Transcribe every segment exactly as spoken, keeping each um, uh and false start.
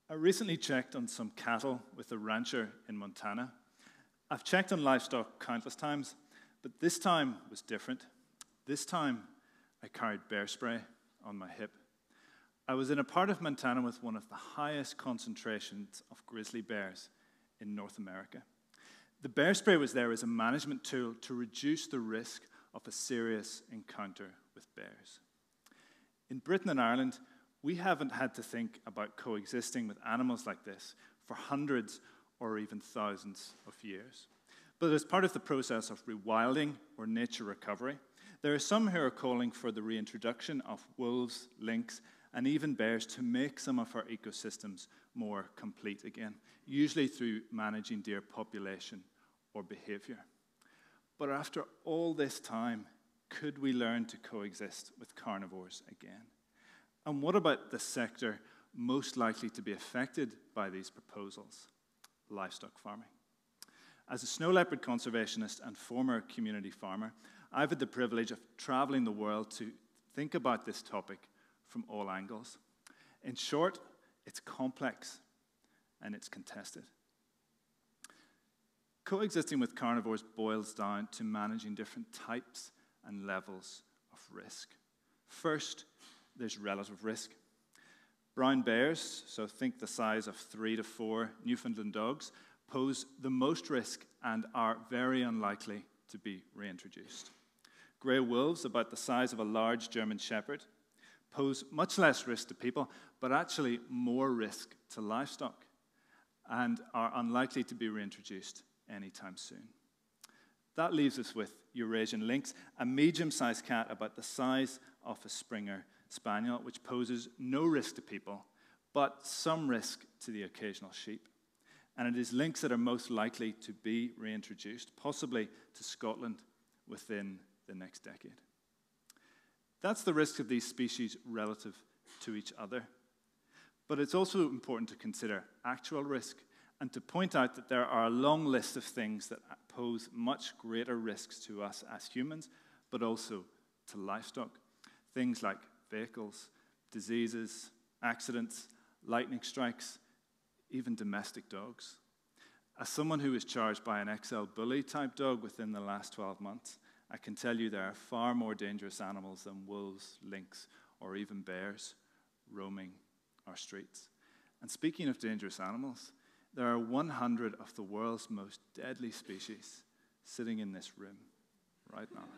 I recently checked on some cattle with a rancher in Montana. I've checked on livestock countless times, but this time was different. This time, I carried bear spray on my hip. I was in a part of Montana with one of the highest concentrations of grizzly bears in North America. The bear spray was there as a management tool to reduce the risk of a serious encounter with bears. In Britain and Ireland, we haven't had to think about coexisting with animals like this for hundreds or even thousands of years. But as part of the process of rewilding or nature recovery, there are some who are calling for the reintroduction of wolves, lynx, and even bears to make some of our ecosystems more complete again, usually through managing deer population or behavior. But after all this time, could we learn to coexist with carnivores again? And what about the sector most likely to be affected by these proposals? Livestock farming. As a snow leopard conservationist and former community farmer, I've had the privilege of traveling the world to think about this topic from all angles. In short, it's complex and it's contested. Coexisting with carnivores boils down to managing different types and levels of risk. First, there's relative risk. Brown bears, so think the size of three to four Newfoundland dogs, pose the most risk and are very unlikely to be reintroduced. Grey wolves, about the size of a large German shepherd, pose much less risk to people, but actually more risk to livestock, and are unlikely to be reintroduced anytime soon. That leaves us with Eurasian lynx, a medium-sized cat about the size of a Springer Spaniel, which poses no risk to people, but some risk to the occasional sheep. And it is lynx that are most likely to be reintroduced, possibly to Scotland within the next decade. That's the risk of these species relative to each other. But it's also important to consider actual risk and to point out that there are a long list of things that pose much greater risks to us as humans, but also to livestock. Things like vehicles, diseases, accidents, lightning strikes, even domestic dogs. As someone who was charged by an X L bully type dog within the last twelve months, I can tell you there are far more dangerous animals than wolves, lynx, or even bears roaming our streets. And speaking of dangerous animals, there are one hundred of the world's most deadly species sitting in this room right now.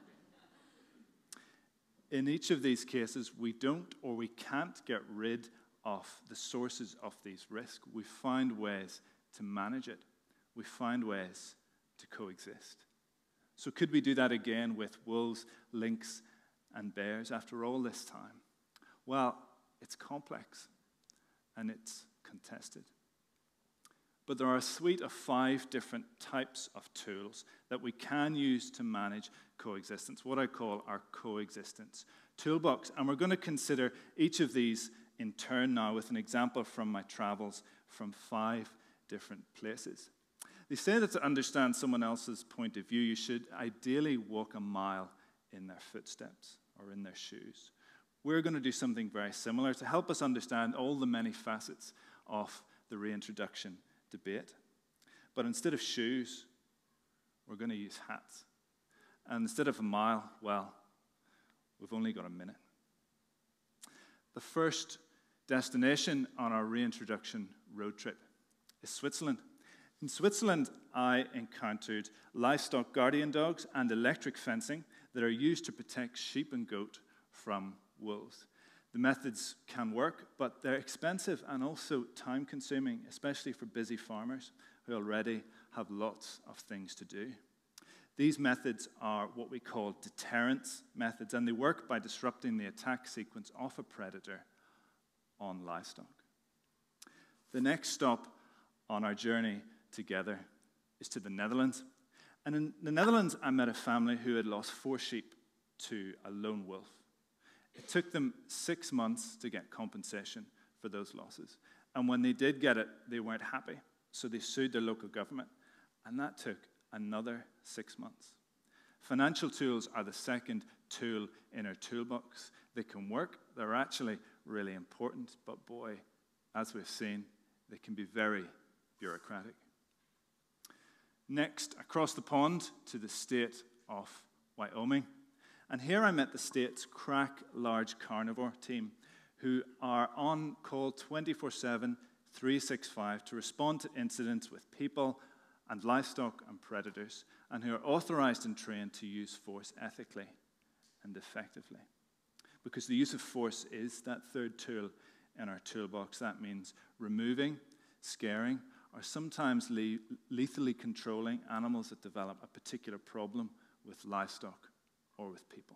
In each of these cases, we don't or we can't get rid of the sources of these risks. We find ways to manage it. We find ways to coexist. So could we do that again with wolves, lynx, and bears after all this time? Well, it's complex and it's contested. But there are a suite of five different types of tools that we can use to manage coexistence, what I call our coexistence toolbox. And we're going to consider each of these in turn now with an example from my travels from five different places. They say that to understand someone else's point of view, you should ideally walk a mile in their footsteps or in their shoes. We're going to do something very similar to help us understand all the many facets of the reintroduction debate. But instead of shoes, we're going to use hats. And instead of a mile, well, we've only got a minute. The first destination on our reintroduction road trip is Switzerland. In Switzerland, I encountered livestock guardian dogs and electric fencing that are used to protect sheep and goat from wolves. The methods can work, but they're expensive and also time-consuming, especially for busy farmers who already have lots of things to do. These methods are what we call deterrence methods, and they work by disrupting the attack sequence of a predator on livestock. The next stop on our journey together is to the Netherlands. And in the Netherlands, I met a family who had lost four sheep to a lone wolf. It took them six months to get compensation for those losses. And when they did get it, they weren't happy. So they sued their local government. And that took another six months. Financial tools are the second tool in our toolbox. They can work. They're actually really important. But boy, as we've seen, they can be very bureaucratic. Next, across the pond to the state of Wyoming. And here I met the state's crack large carnivore team, who are on call twenty-four seven, three sixty-five to respond to incidents with people and livestock and predators, and who are authorized and trained to use force ethically and effectively. Because the use of force is that third tool in our toolbox. That means removing, scaring, or sometimes le- lethally controlling animals that develop a particular problem with livestock or with people.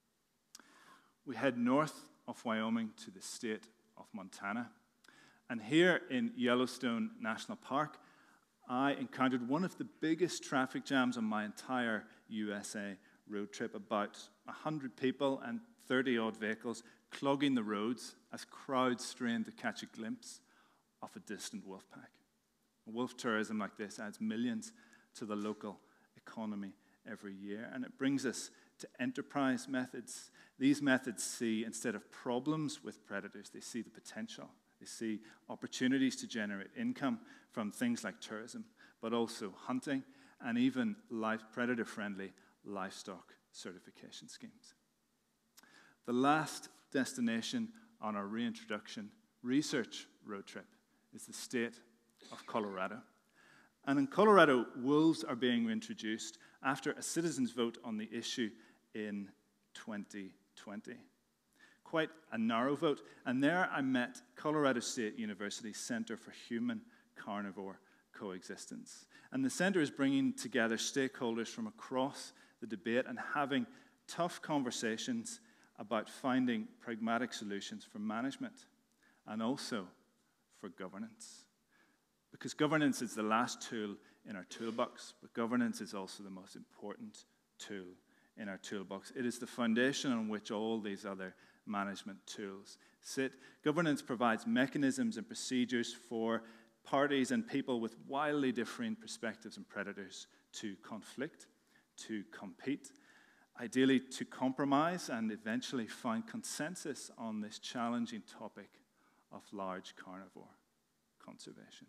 We head north of Wyoming to the state of Montana. And here in Yellowstone National Park, I encountered one of the biggest traffic jams on my entire U S A road trip. About one hundred people and thirty-odd vehicles clogging the roads as crowds strained to catch a glimpse of a distant wolf pack. Wolf tourism like this adds millions to the local economy every year. And it brings us to enterprise methods. These methods see, instead of problems with predators, they see the potential. They see opportunities to generate income from things like tourism, but also hunting and even live predator-friendly livestock certification schemes. The last destination on our reintroduction research road trip is the state of Colorado. And in Colorado, wolves are being reintroduced after a citizens' vote on the issue in twenty twenty. Quite a narrow vote. And there I met Colorado State University's Center for Human Carnivore Coexistence. And the center is bringing together stakeholders from across the debate and having tough conversations about finding pragmatic solutions for management and also for governance. Because governance is the last tool in our toolbox, but governance is also the most important tool in our toolbox. It is the foundation on which all these other management tools sit. Governance provides mechanisms and procedures for parties and people with wildly differing perspectives and predators to conflict, to compete, ideally to compromise, and eventually find consensus on this challenging topic of large carnivore conservation.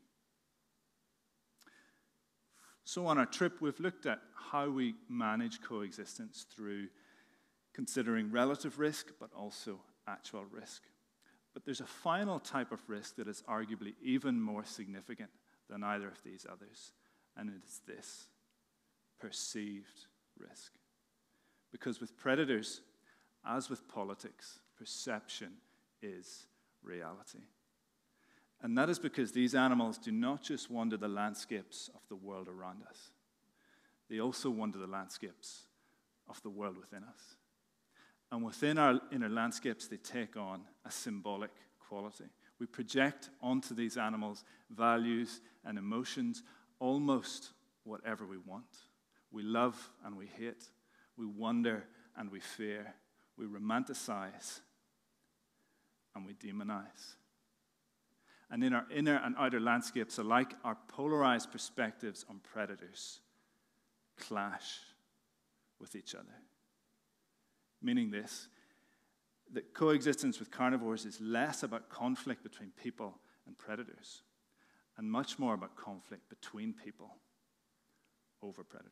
So on our trip, we've looked at how we manage coexistence through considering relative risk, but also actual risk. But there's a final type of risk that is arguably even more significant than either of these others, and it is this: perceived risk. Because with predators, as with politics, perception is reality. And that is because these animals do not just wander the landscapes of the world around us. They also wander the landscapes of the world within us. And within our inner landscapes, they take on a symbolic quality. We project onto these animals values and emotions, almost whatever we want. We love and we hate. We wonder and we fear. We romanticize and we demonize. And in our inner and outer landscapes alike, our polarized perspectives on predators clash with each other. Meaning this, that coexistence with carnivores is less about conflict between people and predators, and much more about conflict between people over predators.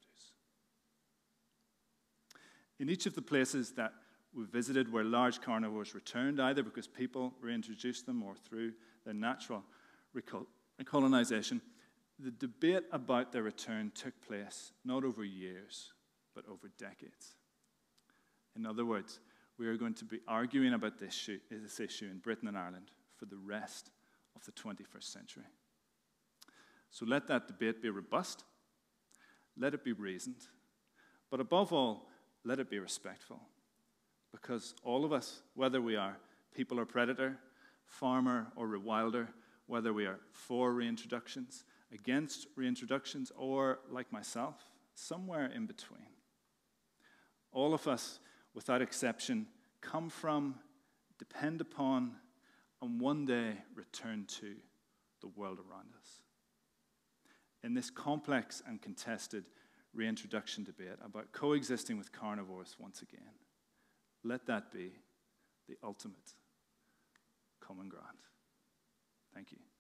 In each of the places that we visited where large carnivores returned, either because people reintroduced them or through their natural recolonization, the debate about their return took place not over years, but over decades. In other words, we are going to be arguing about this issue, this issue in Britain and Ireland for the rest of the twenty-first century. So let that debate be robust, let it be reasoned, but above all, let it be respectful. Because all of us, whether we are people or predator, farmer or rewilder, whether we are for reintroductions, against reintroductions, or like myself, somewhere in between, all of us, without exception, come from, depend upon, and one day return to the world around us. In this complex and contested reintroduction debate about coexisting with carnivores once again, let that be the ultimate common ground. Thank you. Thank you.